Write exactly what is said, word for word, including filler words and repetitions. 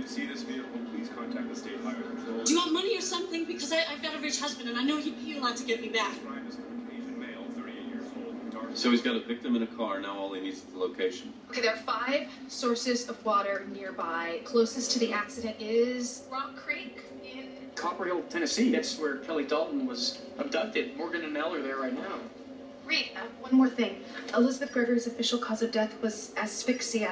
see this vehicle, please contact the state highway patrol. Do you want money or something? Because I, I've got a rich husband, and I know he'd pay a lot to get me back. Described as a Caucasian male, thirty-eight years old, dark. So he's got a victim in a car. Now all he needs is the location. Okay, there are five sources of water nearby. Closest to the accident is Rock Creek in Copperhill, Tennessee. That's where Kelly Dalton was abducted. Morgan and Mel are there right now. Reed, uh, one more thing. Elizabeth Gregory's official cause of death was asphyxia.